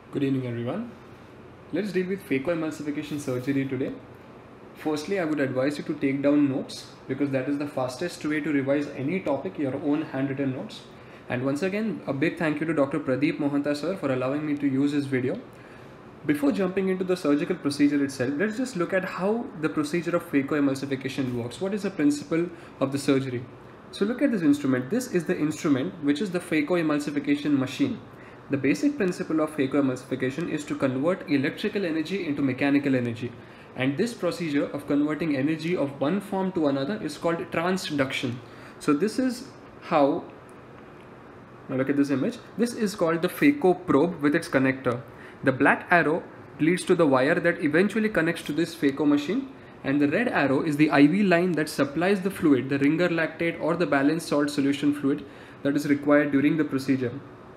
Good evening everyone. Let's deal with phacoemulsification surgery today. Firstly, I would advise you to take down notes because that is the fastest way to revise any topic, your own handwritten notes. And once again, a big thank you to Dr. Pradeep Mohanta sir for allowing me to use his video. Before jumping into the surgical procedure itself, let's just look at how the procedure of phacoemulsification works. What is the principle of the surgery? So look at this instrument. This is the instrument which is the phacoemulsification machine. The basic principle of phacoemulsification is to convert electrical energy into mechanical energy. And this procedure of converting energy of one form to another is called transduction. So this is how, now look at this image. This is called the phaco probe with its connector. The black arrow leads to the wire that eventually connects to this phaco machine, and the red arrow is the IV line that supplies the fluid, the ringer lactate or the balanced salt solution fluid that is required during the procedure.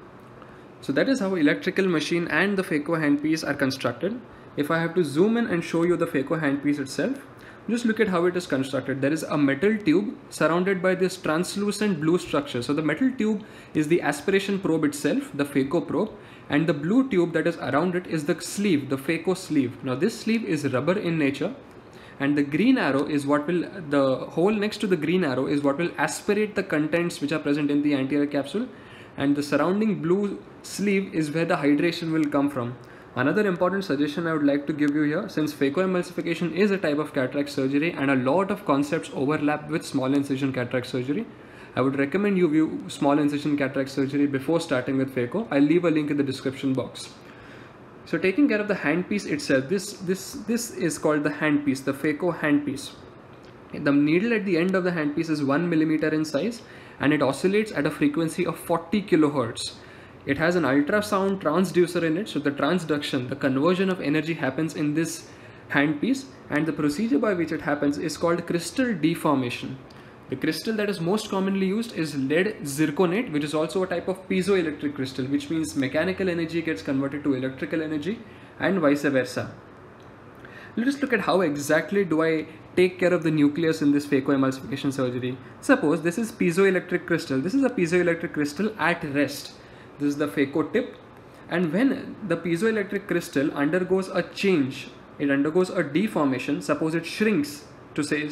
So that is how electrical machine and the phaco handpiece are constructed. If I have to zoom in and show you the phaco handpiece itself, just look at how it is constructed. There is a metal tube surrounded by this translucent blue structure. So the metal tube is the aspiration probe itself, the phaco probe, and the blue tube that is around it is the sleeve, the phaco sleeve. Now this sleeve is rubber in nature, and the green arrow is what will, the hole next to the green arrow is what will aspirate the contents which are present in the anterior capsule, and the surrounding blue sleeve is where the hydration will come from. Another important suggestion I would like to give you here, since phacoemulsification is a type of cataract surgery and a lot of concepts overlap with small incision cataract surgery, I would recommend you view small incision cataract surgery before starting with phaco. I'll leave a link in the description box. So taking care of the handpiece itself, this is called the handpiece, the phaco handpiece. The needle at the end of the handpiece is 1 millimeter in size, and it oscillates at a frequency of 40 kilohertz. It has an ultrasound transducer in it, so the transduction, the conversion of energy happens in this handpiece, and the procedure by which it happens is called crystal deformation. The crystal that is most commonly used is lead zirconate, which is also a type of piezoelectric crystal, which means mechanical energy gets converted to electrical energy and vice versa. Let us look at how exactly do I take care of the nucleus in this phacoemulsification surgery. Suppose this is piezoelectric crystal. This is a piezoelectric crystal at rest. This is the phaco tip, and when the piezoelectric crystal undergoes a change, it undergoes a deformation. Suppose it shrinks to so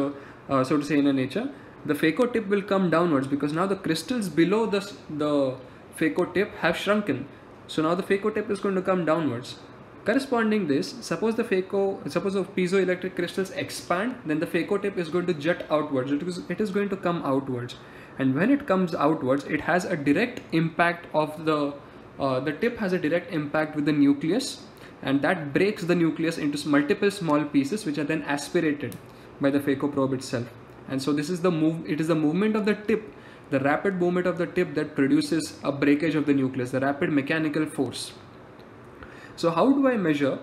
to say in a nature, the phaco tip will come downwards because now the crystals below the phaco tip have shrunken. So now the phaco tip is going to come downwards. Corresponding this, suppose the piezoelectric crystals expand, then the phaco tip is going to jut outwards. It is going to come outwards, and when it comes outwards, it has a direct impact of the tip has a direct impact with the nucleus, and that breaks the nucleus into multiple small pieces, which are then aspirated by the phaco probe itself. And so this is the it is the movement of the tip, the rapid movement of the tip, that produces a breakage of the nucleus, the rapid mechanical force. So how do I measure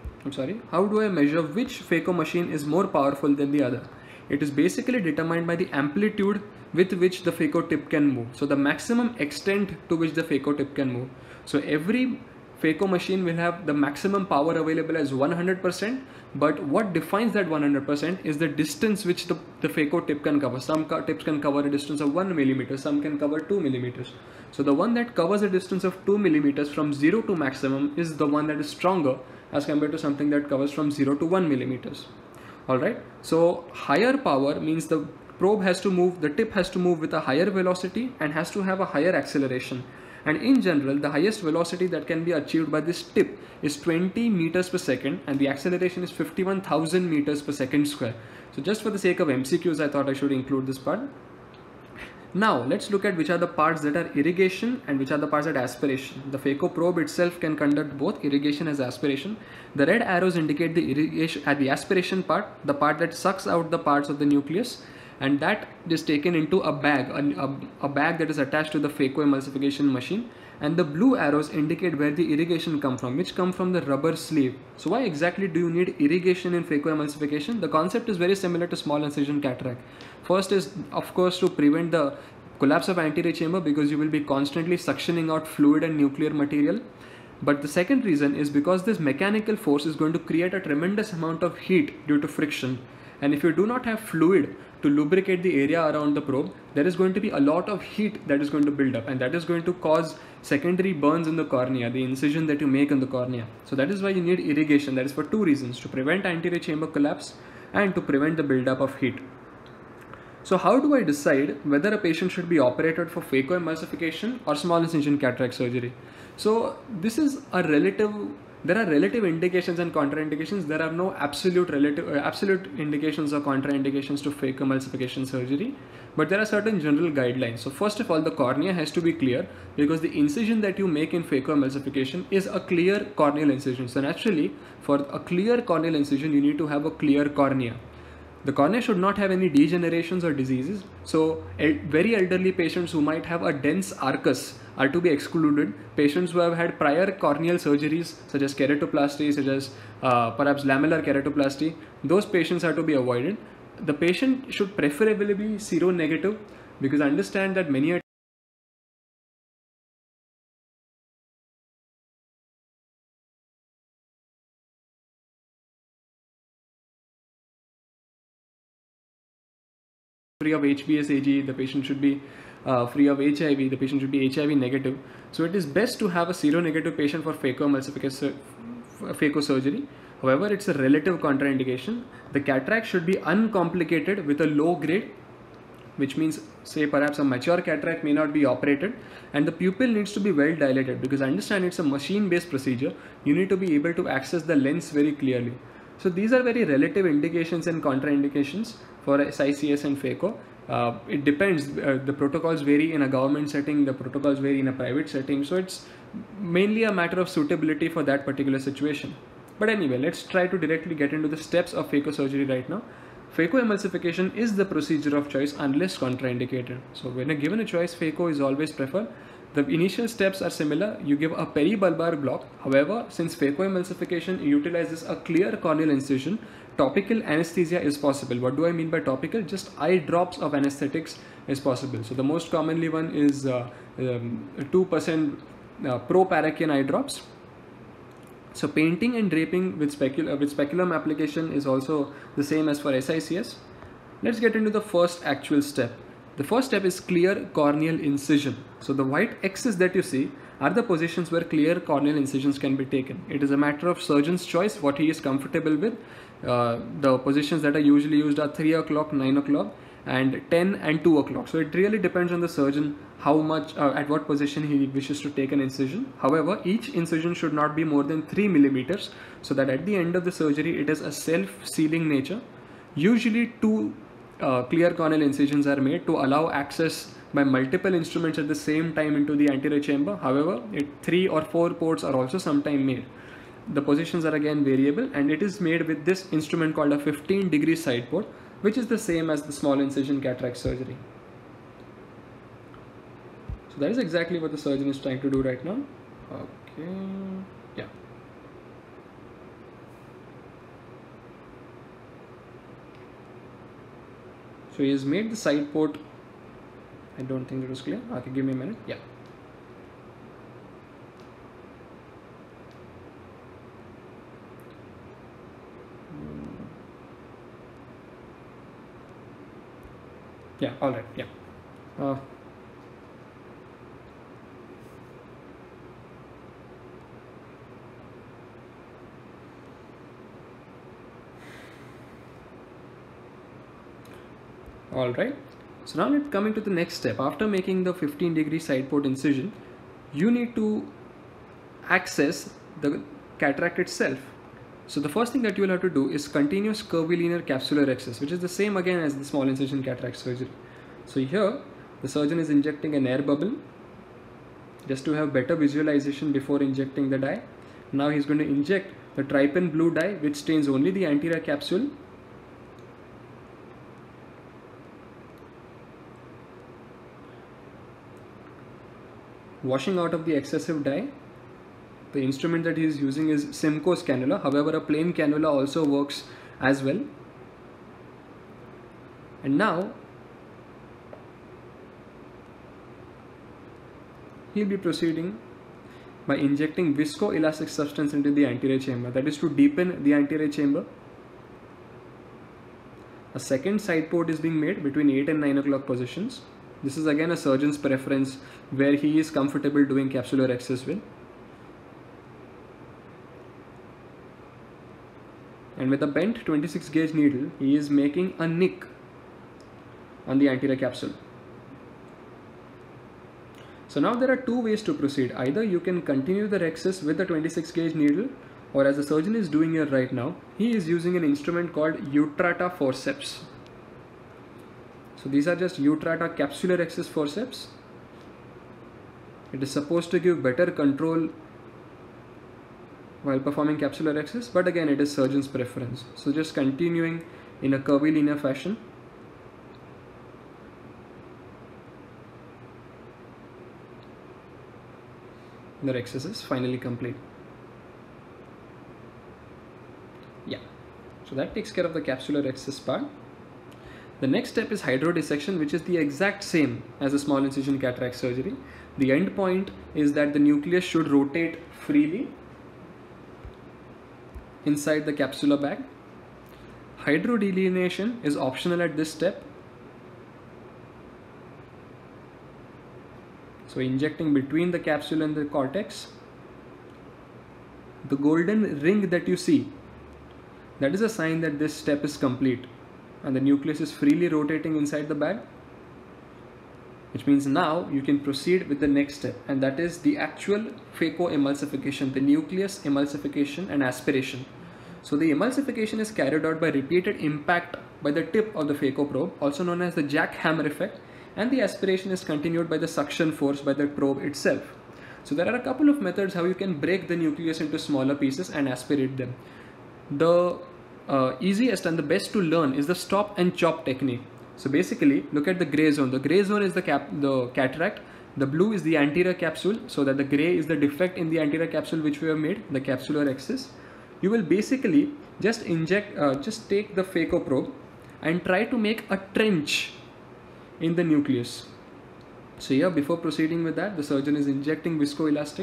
which phaco machine is more powerful than the other? It is basically determined by the amplitude with which the phaco tip can move. So the maximum extent to which the phaco tip can move. So every phaco machine will have the maximum power available as 100%, but what defines that 100% is the distance which the phaco tip can cover. Some tips can cover a distance of 1 millimeter, some can cover 2 millimeters. So the one that covers a distance of 2 millimeters from 0 to maximum is the one that is stronger as compared to something that covers from 0 to 1 millimeters. Alright, so higher power means the probe has to move, the tip has to move with a higher velocity and has to have a higher acceleration. And in general, the highest velocity that can be achieved by this tip is 20 meters per second, and the acceleration is 51,000 meters per second square. So just for the sake of MCQs, I thought I should include this part. Now let's look at which are the parts that are irrigation and which are the parts that are aspiration. The phaco probe itself can conduct both irrigation as aspiration. The red arrows indicate the irrigation at the aspiration part, the part that sucks out the parts of the nucleus, and that is taken into a bag, a bag that is attached to the phacoemulsification machine. And the blue arrows indicate where the irrigation come from, which come from the rubber sleeve. So why exactly do you need irrigation in phacoemulsification? The concept is very similar to small incision cataract. First is, of course, to prevent the collapse of anterior chamber, because you will be constantly suctioning out fluid and nuclear material. But the second reason is because this mechanical force is going to create a tremendous amount of heat due to friction. And if you do not have fluid to lubricate the area around the probe, there is going to be a lot of heat that is going to build up, and that is going to cause secondary burns in the cornea, the incision that you make in the cornea. So that is why you need irrigation. That is for two reasons: to prevent anterior chamber collapse and to prevent the buildup of heat. So how do I decide whether a patient should be operated for phacoemulsification or small incision cataract surgery? So this is a relative, there are relative indications and contraindications. There are no absolute indications or contraindications to phacoemulsification surgery, but there are certain general guidelines. So first of all, the cornea has to be clear, because the incision that you make in phacoemulsification is a clear corneal incision. So naturally, for a clear corneal incision, you need to have a clear cornea. The cornea should not have any degenerations or diseases. So very elderly patients who might have a dense arcus are to be excluded. Patients who have had prior corneal surgeries such as keratoplasty, such as perhaps lamellar keratoplasty, those patients are to be avoided. The patient should preferably be seronegative, because understand that many free of HBsAg, the patient should be free of HIV, the patient should be HIV negative. So it is best to have a seronegative patient for phaco surgery. However, it's a relative contraindication. The cataract should be uncomplicated with a low grade, which means, say, perhaps a mature cataract may not be operated, and the pupil needs to be well dilated, because understand it's a machine based procedure. You need to be able to access the lens very clearly. So these are very relative indications and contraindications for SICS and phaco. It depends, the protocols vary in a government setting, the protocols vary in a private setting, so it's mainly a matter of suitability for that particular situation. But anyway, let's try to directly get into the steps of phaco surgery right now. Phacoemulsification is the procedure of choice unless contraindicated. So when given a choice, phaco is always preferred. The initial steps are similar. You give a peribulbar block. However, since phacoemulsification utilizes a clear corneal incision, topical anesthesia is possible. What do I mean by topical? Just eye drops of anesthetics is possible. So the most commonly one is 2% proparachian eye drops. So painting and draping with speculum application is also the same as for SICS. Let's get into the first actual step. The first step is clear corneal incision. So the white X's that you see are the positions where clear corneal incisions can be taken. It is a matter of surgeon's choice, what he is comfortable with. The positions that are usually used are 3 o'clock, 9 o'clock, and 10 and 2 o'clock. So it really depends on the surgeon how much, at what position he wishes to take an incision. However, each incision should not be more than 3 millimeters, so that at the end of the surgery it is a self-sealing nature. Usually two clear corneal incisions are made to allow access by multiple instruments at the same time into the anterior chamber. However, 3 or 4 ports are also sometimes made. The positions are again variable, and it is made with this instrument called a 15-degree side port, which is the same as the small incision cataract surgery. So that is exactly what the surgeon is trying to do right now. Okay, yeah. So he has made the side port. I don't think it was clear. Okay, give me a minute. Yeah. Yeah, all right, yeah. All right. So now let's coming to the next step. After making the 15-degree side port incision, you need to access the cataract itself. So the first thing that you will have to do is continuous curvilinear capsular access, which is the same again as the small incision cataract surgery. So here the surgeon is injecting an air bubble just to have better visualization before injecting the dye. Now he's going to inject the trypan blue dye, which stains only the anterior capsule. Washing out of the excessive dye. The instrument that he is using is Simcoe's cannula. However, a plain cannula also works as well. And now he'll be proceeding by injecting viscoelastic substance into the anterior chamber. That is to deepen the anterior chamber. a second side port is being made between 8 and 9 o'clock positions. This is again a surgeon's preference where he is comfortable doing capsular access with. And with a bent 26 gauge needle, he is making a nick on the anterior capsule. So now there are two ways to proceed. Either you can continue the rhexis with the 26 gauge needle, or as the surgeon is doing here right now, he is using an instrument called Utrata forceps. So these are just Utrata capsular access forceps. It is supposed to give better control while performing capsular access, but again it is surgeon's preference. So just continuing in a curvilinear fashion. The rhexis is finally complete. Yeah, so that takes care of the capsular access part. The next step is hydrodissection, which is the exact same as a small incision cataract surgery. The end point is that the nucleus should rotate freely inside the capsular bag. Hydrodelineation is optional at this step. So injecting between the capsule and the cortex. The golden ring that you see, that is a sign that this step is complete and the nucleus is freely rotating inside the bag, which means now you can proceed with the next step, and that is the actual phacoemulsification, the nucleus emulsification and aspiration. So the emulsification is carried out by repeated impact by the tip of the phacoprobe, also known as the jackhammer effect, and the aspiration is continued by the suction force by the probe itself. So there are a couple of methods how you can break the nucleus into smaller pieces and aspirate them. The easiest and the best to learn is the stop and chop technique. So basically, look at the gray zone. The gray zone is the cataract. The blue is the anterior capsule, so that the gray is the defect in the anterior capsule which we have made, the capsular access. You will basically just take the phacoprobe and try to make a trench in the nucleus. So here, before proceeding with that, the surgeon is injecting viscoelastic.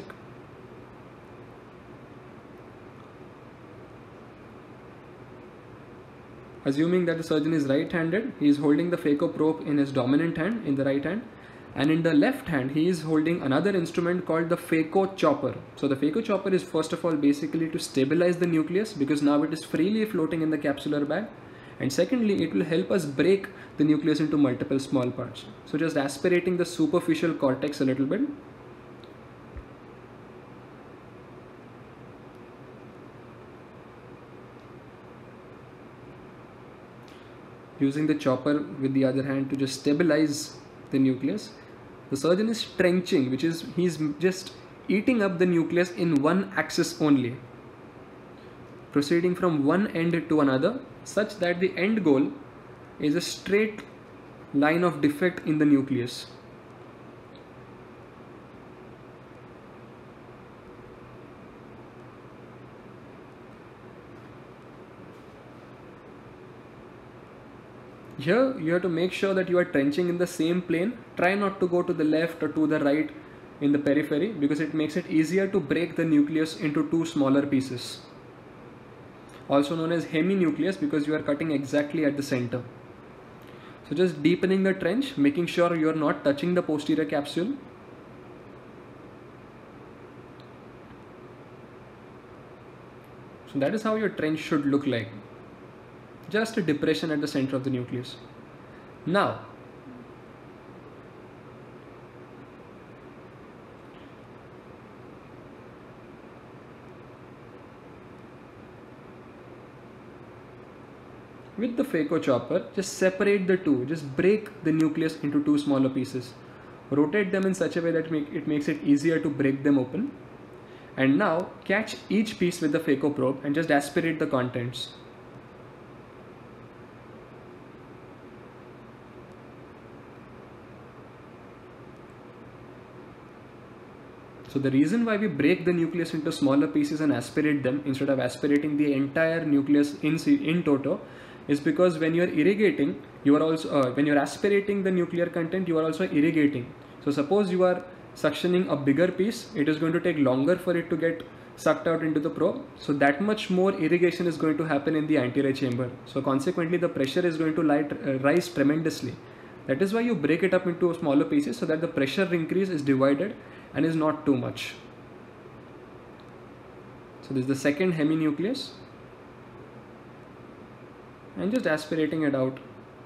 Assuming that the surgeon is right-handed, he is holding the phacoprobe in his dominant hand, in the right hand, and in the left hand he is holding another instrument called the phacochopper. So the phacochopper is first of all basically to stabilize the nucleus, because now it is freely floating in the capsular bag, and secondly it will help us break the nucleus into multiple small parts. So just aspirating the superficial cortex a little bit. Using the chopper with the other hand to just stabilize the nucleus. The surgeon is trenching, which is he's just eating up the nucleus in one axis only, proceeding from one end to another, such that the end goal is a straight line of defect in the nucleus. Here you have to make sure that you are trenching in the same plane. Try not to go to the left or to the right in the periphery, because it makes it easier to break the nucleus into two smaller pieces, also known as heminucleus, because you are cutting exactly at the center. So just deepening the trench, making sure you are not touching the posterior capsule. So that is how your trench should look like. Just a depression at the center of the nucleus. Now, with the phacochopper, just separate the two, just break the nucleus into two smaller pieces. Rotate them in such a way that it makes it easier to break them open. And now catch each piece with the phacoprobe and just aspirate the contents. So the reason why we break the nucleus into smaller pieces and aspirate them instead of aspirating the entire nucleus in toto is because when you are irrigating, you are also when you are aspirating the nuclear content, you are also irrigating. So suppose you are suctioning a bigger piece, it is going to take longer for it to get sucked out into the probe, so that much more irrigation is going to happen in the anterior chamber. So consequently the pressure is going to rise tremendously. That is why you break it up into smaller pieces so that the pressure increase is divided and is not too much. So this is the second heminucleus, and just aspirating it out.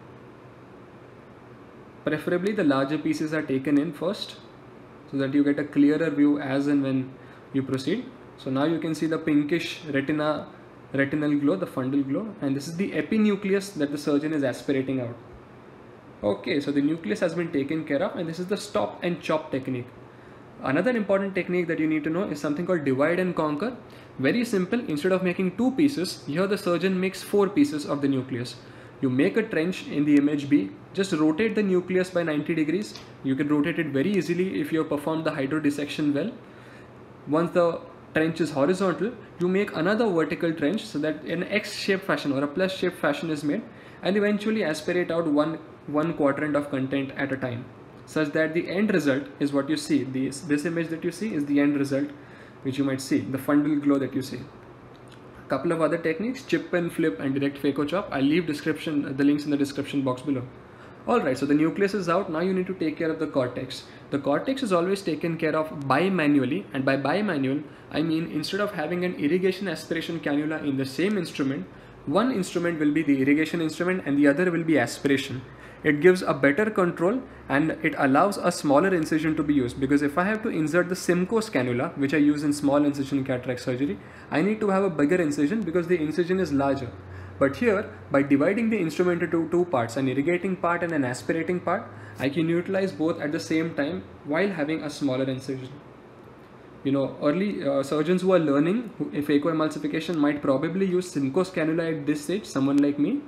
Preferably the larger pieces are taken in first so that you get a clearer view as and when you proceed. So now you can see the pinkish retinal glow, the fundal glow, and this is the epinucleus that the surgeon is aspirating out. Okay, so the nucleus has been taken care of, and this is the stop and chop technique. Another important technique that you need to know is something called divide and conquer. Very simple. Instead of making 2 pieces, here the surgeon makes 4 pieces of the nucleus. You make a trench in the image B, just rotate the nucleus by 90 degrees. You can rotate it very easily if you have performed the hydrodissection well. Once the trench is horizontal, you make another vertical trench so that an X-shaped fashion or a plus-shaped fashion is made, and eventually aspirate out one quadrant of content at a time, such that the end result is what you see. This image that you see is the end result, which you might see, the fundal glow that you see. A couple of other techniques, chip and flip and direct phaco chop. I'll leave the links in the description box below. Alright, so the nucleus is out. Now you need to take care of the cortex. The cortex is always taken care of bimanually, and by bimanual I mean instead of having an irrigation aspiration cannula in the same instrument, one instrument will be the irrigation instrument and the other will be aspiration. It gives a better control and it allows a smaller incision to be used, because if I have to insert the Simcoe's cannula, which I use in small incision cataract surgery, I need to have a bigger incision because the incision is larger. But here, by dividing the instrument into 2 parts, an irrigating part and an aspirating part, I can utilize both at the same time while having a smaller incision. You know, early surgeons who are learning phacoemulsification might probably use Simcoe's cannula at this stage, someone like me,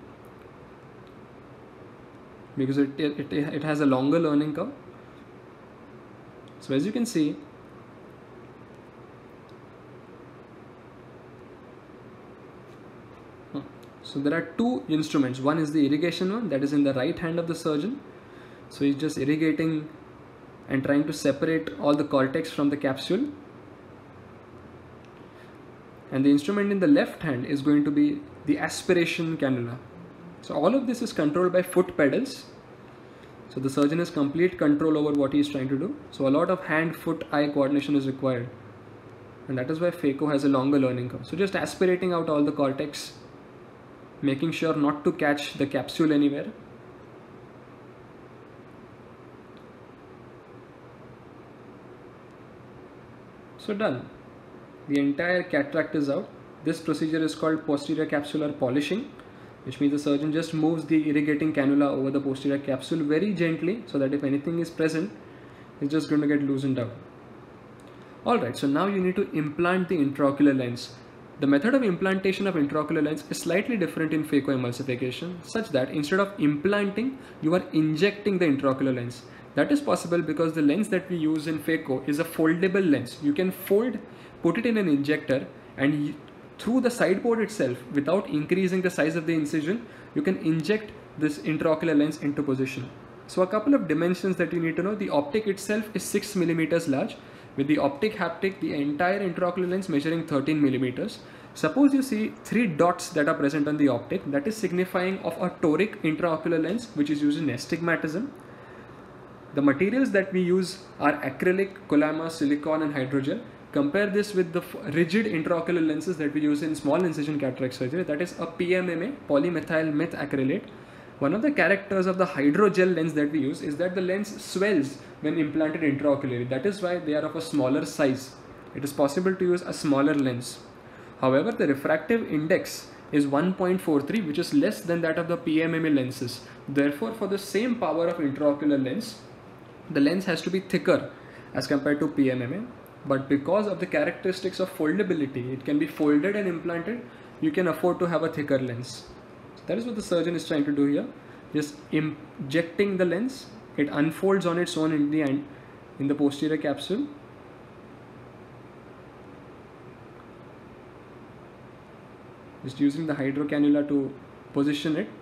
because it has a longer learning curve. So as you can see, so there are 2 instruments. One is the irrigation one, that is in the right hand of the surgeon. So he's just irrigating and trying to separate all the cortex from the capsule. And the instrument in the left hand is going to be the aspiration cannula. So all of this is controlled by foot pedals. So the surgeon has complete control over what he is trying to do. So a lot of hand, foot, eye coordination is required. And that is why phaco has a longer learning curve. So just aspirating out all the cortex, making sure not to catch the capsule anywhere. So done. The entire cataract is out. This procedure is called posterior capsular polishing, which means the surgeon just moves the irrigating cannula over the posterior capsule very gently so that if anything is present, it's just going to get loosened out. Alright, so now you need to implant the intraocular lens. The method of implantation of intraocular lens is slightly different in phacoemulsification, such that instead of implanting, you are injecting the intraocular lens. That is possible because the lens that we use in phaco is a foldable lens. You can fold, put it in an injector, and through the sideboard itself, without increasing the size of the incision, you can inject this intraocular lens into position. So a couple of dimensions that you need to know. The optic itself is 6 millimeters large. With the optic haptic, the entire intraocular lens measuring 13 millimeters. Suppose you see 3 dots that are present on the optic, that is signifying of a toric intraocular lens which is used in astigmatism. The materials that we use are acrylic, Collamer, silicone and hydrogel. Compare this with the rigid intraocular lenses that we use in small incision cataract surgery, that is a PMMA, polymethyl methacrylate. One of the characters of the hydrogel lens that we use is that the lens swells when implanted intraocularly. That is why they are of a smaller size. It is possible to use a smaller lens. However, the refractive index is 1.43, which is less than that of the PMMA lenses. Therefore, for the same power of intraocular lens, the lens has to be thicker as compared to PMMA. But because of the characteristics of foldability, it can be folded and implanted, you can afford to have a thicker lens. So that is what the surgeon is trying to do here. Just injecting the lens, it unfolds on its own in the end in the posterior capsule. Just using the hydrocannula to position it.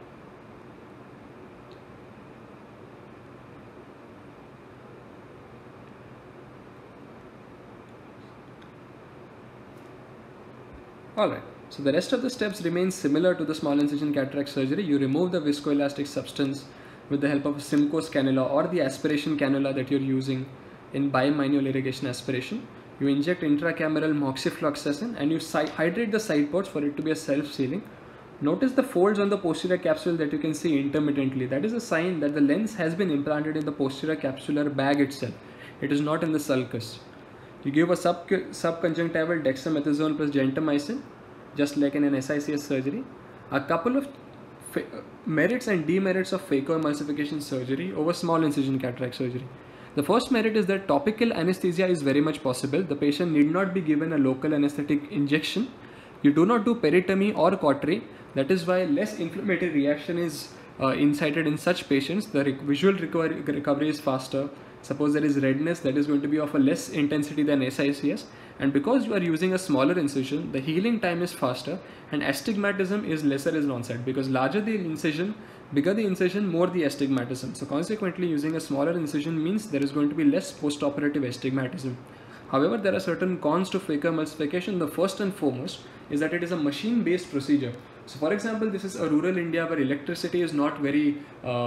Alright, so the rest of the steps remain similar to the small incision cataract surgery. You remove the viscoelastic substance with the help of a Simcoe's cannula or the aspiration cannula that you're using in bimanual irrigation aspiration. You inject intracameral moxifloxacin and you hydrate the side ports for it to be a self-sealing. Notice the folds on the posterior capsule that you can see intermittently. That is a sign that the lens has been implanted in the posterior capsular bag itself. It is not in the sulcus. You give a subconjunctival dexamethasone plus gentamicin, just like in an SICS surgery. A couple of merits and demerits of phacoemulsification surgery over small incision cataract surgery. The first merit is that topical anesthesia is very much possible. The patient need not be given a local anesthetic injection. You do not do peritomy or cautery. That is why less inflammatory reaction is incited in such patients. The visual recovery is faster. Suppose there is redness, that is going to be of a less intensity than SICS, and because you are using a smaller incision, the healing time is faster and astigmatism is lesser in onset, because larger the incision, bigger the incision, more the astigmatism. So consequently, using a smaller incision means there is going to be less post-operative astigmatism. However, there are certain cons to phacoemulsification. The first and foremost is that it is a machine-based procedure. So for example, this is a rural India where electricity is not very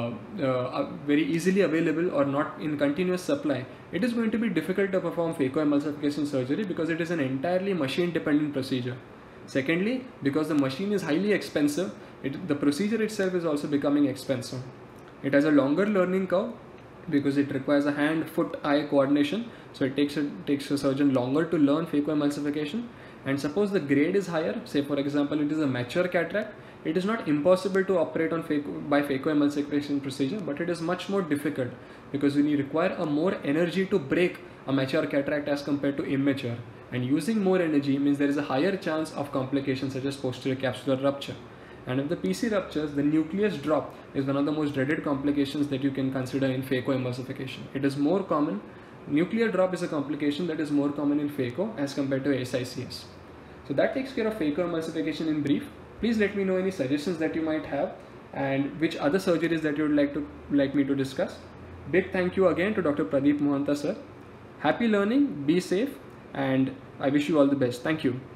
easily available or not in continuous supply. It is going to be difficult to perform phacoemulsification surgery because it is an entirely machine-dependent procedure. Secondly, because the machine is highly expensive, the procedure itself is also becoming expensive. It has a longer learning curve because it requires a hand, foot, eye coordination. So it takes a surgeon longer to learn phacoemulsification. And suppose the grade is higher, say for example it is a mature cataract, it is not impossible to operate on by phacoemulsification procedure, but it is much more difficult because you require a more energy to break a mature cataract as compared to immature. And using more energy means there is a higher chance of complications such as posterior capsular rupture. And if the PC ruptures, the nucleus drop is one of the most dreaded complications that you can consider in phacoemulsification. It is more common. Nuclear drop is a complication that is more common in phaco as compared to SICS. So that takes care of phacoemulsification in brief. Please let me know any suggestions that you might have and which other surgeries that you would like me to discuss. Big thank you again to Dr. Pradeep Mohanta sir. Happy learning, be safe, and I wish you all the best. Thank you.